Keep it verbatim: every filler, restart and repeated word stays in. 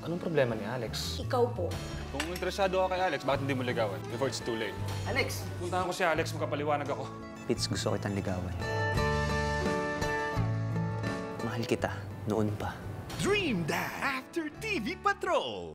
Anong problema ni Alex? Ikaw po. Kung interesado ka kay Alex, bakit hindi mo ligawan? Before it's too late. Alex! Puntahan ko si Alex, magkapaliwanag ako. Pits, gusto kitang ligawan. Mahal kita, noon pa. Dream Dad after T V Patrol.